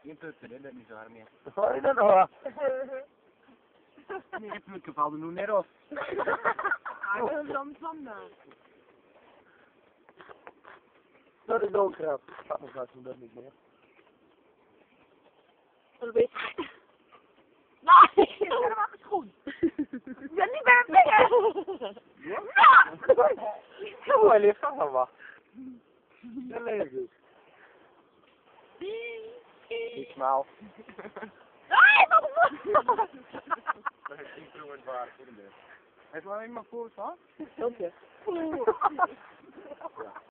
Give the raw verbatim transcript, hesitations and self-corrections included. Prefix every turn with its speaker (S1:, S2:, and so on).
S1: Geen putten, hè, dat is niet zo hard meer.
S2: Wat is dat nou?
S1: Nee, putten valt er nu net af.
S3: Ah, dat is dan vandaag.
S2: Dat is ook grap. Dat is dat dat niet meer.
S3: Dat weet ik. Nee, ik heb hem schoen. Ik ben niet bij mijn vinger. Ja!
S2: Zo, hij ligt van wat. Dat leuk is. Niet smaal.
S3: Nee, wat is dat?
S1: Dat is niet zo waar. Hij is wel helemaal voor, hè?
S2: Dank je.